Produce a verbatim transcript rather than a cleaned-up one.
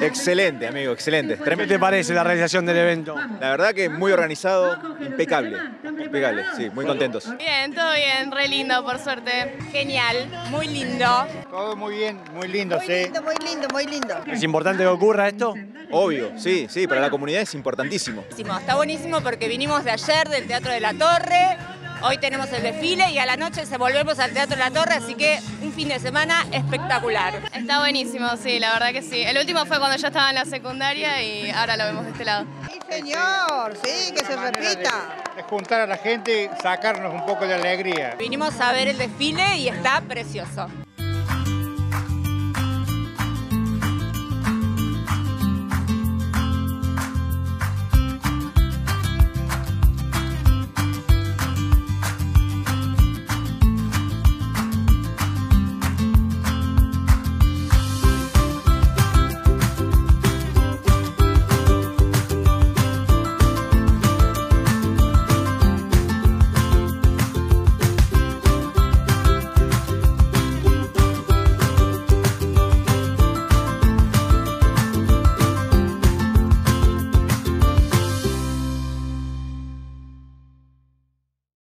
Excelente, amigo, excelente. ¿Qué te parece la realización del evento? La verdad que muy organizado, impecable, impecable, sí, muy contentos. Bien, todo bien, re lindo, por suerte. Genial, muy lindo. Todo muy bien, muy lindo, Muy sí. lindo, muy lindo, muy lindo. ¿Es importante que ocurra esto? Obvio, sí, sí, para la comunidad es importantísimo. Está buenísimo porque vinimos de ayer del Teatro de la Torre, hoy tenemos el desfile y a la noche se volvemos al Teatro de la Torre, así que un fin de semana espectacular. Está buenísimo, sí, la verdad que sí. El último fue cuando yo estaba en la secundaria y ahora lo vemos de este lado. Sí, señor, sí, que se repita. De juntar a la gente y sacarnos un poco de alegría. Vinimos a ver el desfile y está precioso.